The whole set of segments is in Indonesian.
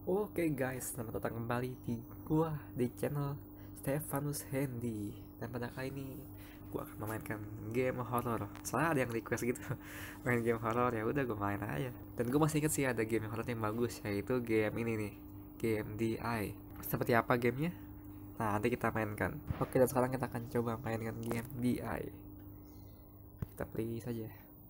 Oke guys, selamat datang kembali di channel Stefanus Hendy. Dan pada kali ini gua akan memainkan game horror. Soalnya ada yang request gitu main game horror, ya udah gue main aja. Dan gue masih inget sih ada game horror yang bagus, yaitu game ini nih, game DI. Seperti apa gamenya? Nah, nanti kita mainkan. Oke, dan sekarang kita akan coba mainkan game DI. Kita play saja.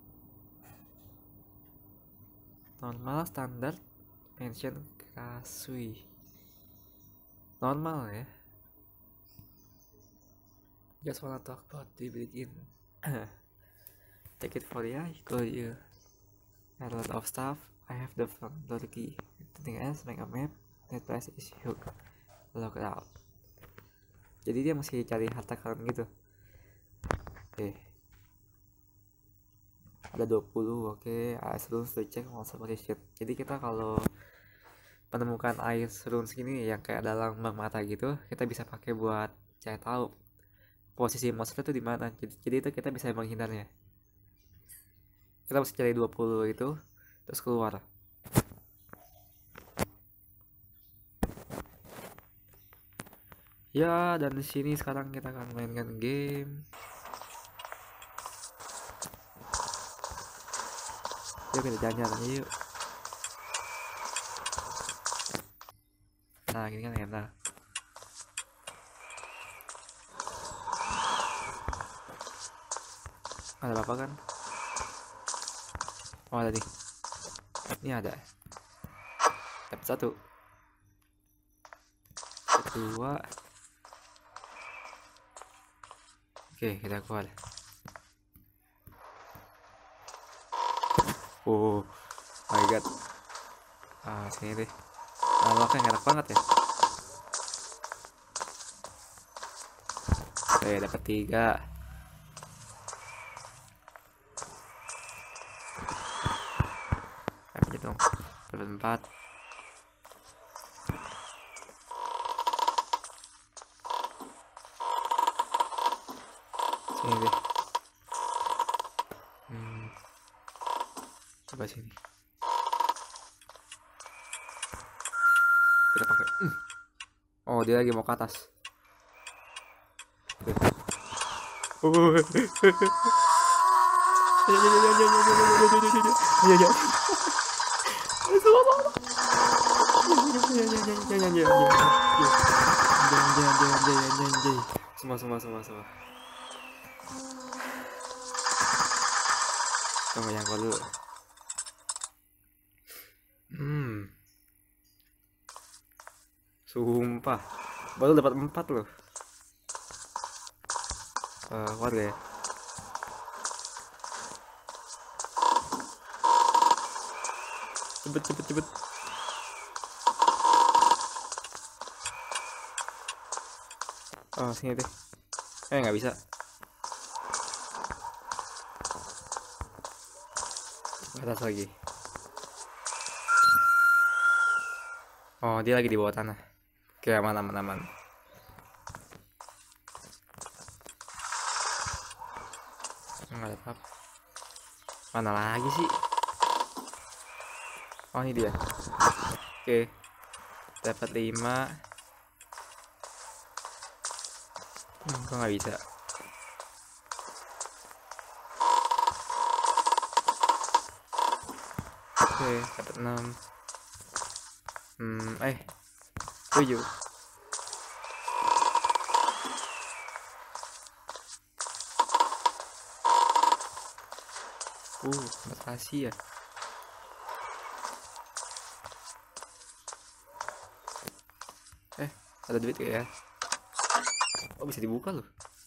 Normal, standar, mention, kasui. Normal ya. Just wanna talk about the begin. Take it for the eye, could you? A lot of stuff. I have the front door key. Anything else? Make a map. That place is hook. Lock it out. Jadi dia mesti cari harta karun gitu. Oke. Ada 20, oke. Ice runes to check monster position. Jadi kita kalau menemukan ice runes gini yang kayak dalam mata gitu, kita bisa pakai buat cari tahu posisi monster itu di mana. Jadi itu kita bisa menghindarnya. Kita mesti cari 20 itu terus keluar. Ya, dan di sini sekarang kita akan mainkan game. Yuk kita jalan-jalan yuk. Nah, ini kan enak. Ada apa kan? Oh, ada nih. Ini ada. Dapat satu. Kedua. Oke, kita keluar. Oh my god. Sini deh. Lawaknya enak banget ya. Oke, dapat 3. Apa dong? Dapat 4. Sini deh. Coba sini. Kita pakai. Oh, dia lagi mau ke atas. Semua. Tunggu yang gua dulu. Sumpah, baru dapat 4 loh. Warga ya. Cepet. Oh, sini deh. Nggak bisa. Ke atas lagi. Oh, dia lagi di bawah tanah. Oke, aman. Nggak ada apa. Mana lagi sih? Oh, ini dia. Oke. Dapat 5. Kok nggak bisa? Oke, dapat 6. 7. Makasih ya. Ada duit gak ya? Oh, bisa dibuka loh.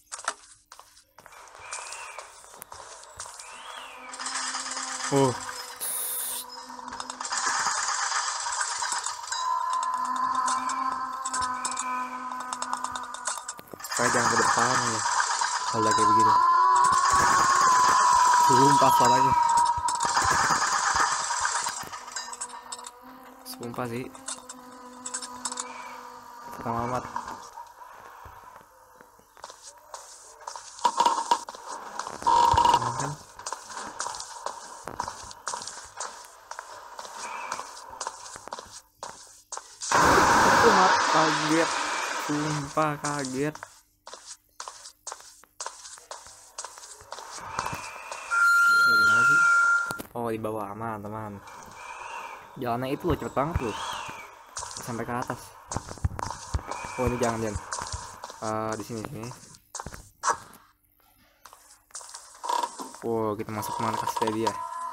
Oh. Supaya jangan ke depan ya. Kalau kayak begitu. Sumpah suaranya. Sumpah sih. Serem amat. Kan? amat, kaget. Sumpah kaget. Gimana sih? Oh, di bawah aman, teman. Jalannya itu loh, cepet banget loh. Sampai ke atas. Oh, ini jangan. Di sini. Wow, kita masuk ke markasnya dia.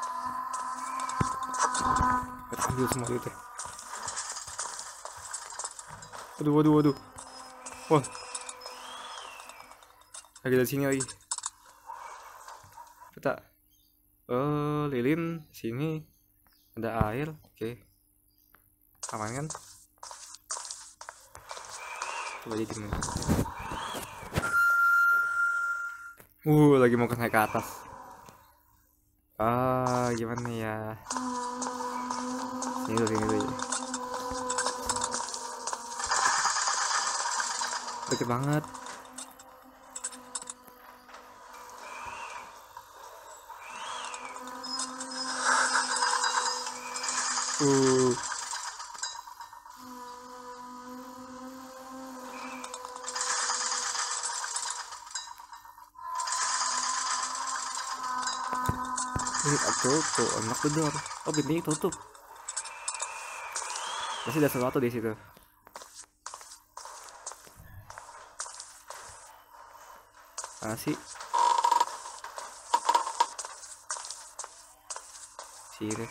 Kita ambil semua duitnya. Waduh. Wah. Lagi dari sini lagi. Kita lilin sini ada air. Oke. Aman kan? Coba jadi gini. Lagi mau naik ke atas. Gimana ya? Sini dulu. Deket banget. Tuh, enak bener. Oh, pintunya tutup. Pasti ada sesuatu di situ. Mana sih? Sini.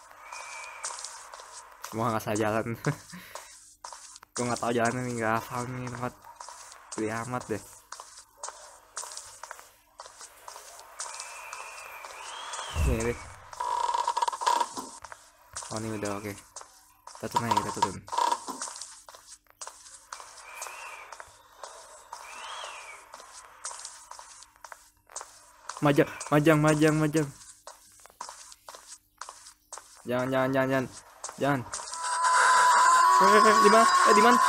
Semua nggak salah jalan. Gue nggak tahu jalan nih, nggak hafal nih tempat. Gede amat deh. Ini deh. Oh, ini udah oke. Kita turun. Majang. Jangan. Di mana?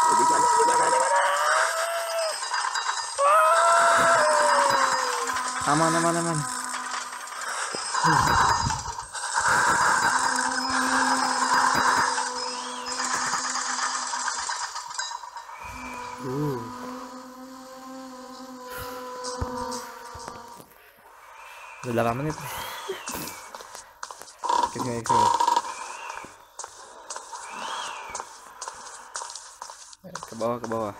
Aman. Udah 8 menit. Kesini. Ke bawah.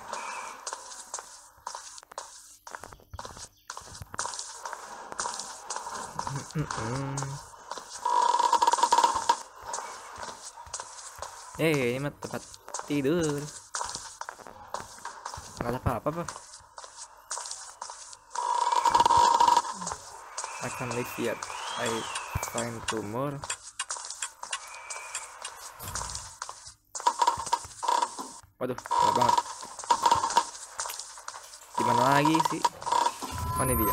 Ini mah tempat tidur. Nggak ada apa-apa. I can live yet. I find tumor. Waduh, gelap banget. Gimana lagi sih? Mana dia?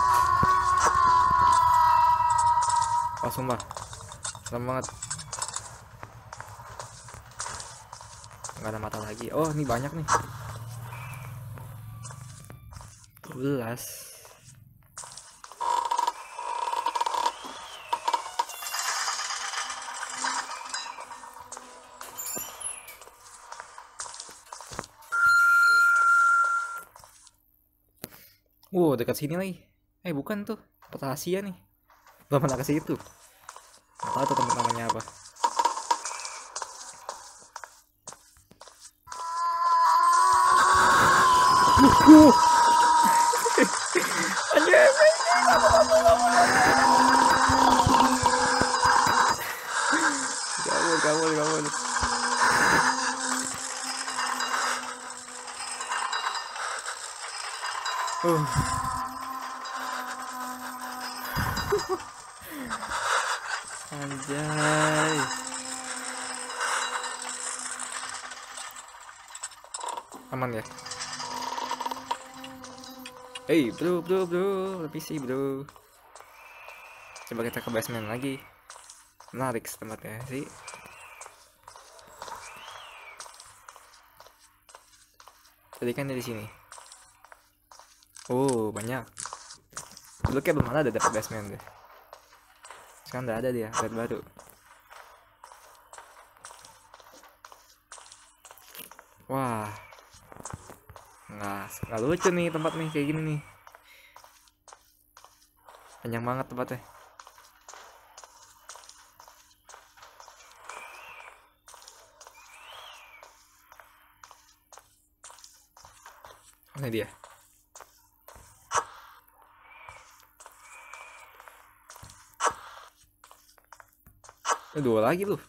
Oh, sumpah. Serem banget. Nggak ada mata lagi. Oh, ini banyak nih. 12. Dekat sini lagi. Bukan tuh. Kota Asia nih. Belum pernah ke situ. Nggak tahu tuh tempat namanya apa. Kabur. Anjay. Aman ya? Bro, lebih sih bro. Coba kita ke basement lagi. Menarik tempatnya sih. Tadi kan di sini. Banyak. Dulu kayak belum ada dapet basement deh. Sekarang udah ada dia, bed baru. Wah, nggak lucu nih tempat nih kayak gini nih. Panjang banget tempatnya. Ini dia. Dua lagi loh.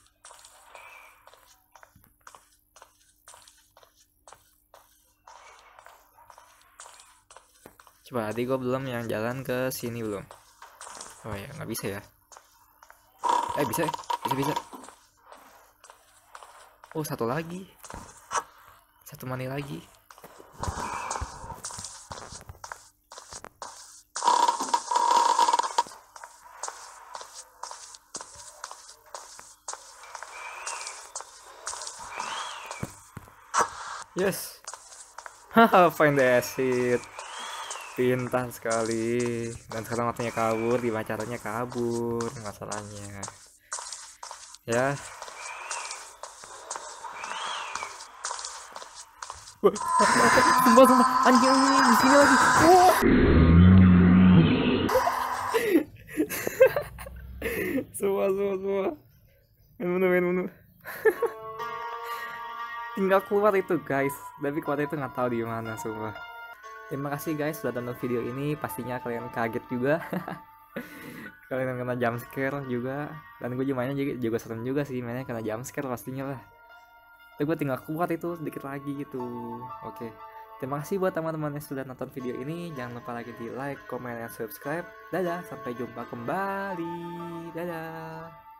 Coba tadi gue belum yang jalan ke sini belum. Oh ya nggak bisa ya. Bisa ya? Bisa. Oh satu lagi. Satu money lagi. Yes. Haha, find the exit. Pintar sekali. Dan sekarang waktunya kabur, gimana caranya kabur masalahnya. Ya. Wah, sumpah anjing di sini lagi. Wah. Semua. Main menu. Tinggal keluar itu guys, tapi keluar itu nggak tahu di mana sumpah. Terima kasih guys sudah tonton video ini, pastinya kalian kaget juga. Kalian kena jump scare juga, dan gue mainnya juga serem juga sih, mainnya kena jump scare pastinya lah. Tapi gue tinggal keluar itu sedikit lagi gitu. Oke, terima kasih buat teman-teman yang sudah nonton video ini. Jangan lupa lagi di like, comment, dan subscribe. Dadah, sampai jumpa kembali. Dadah.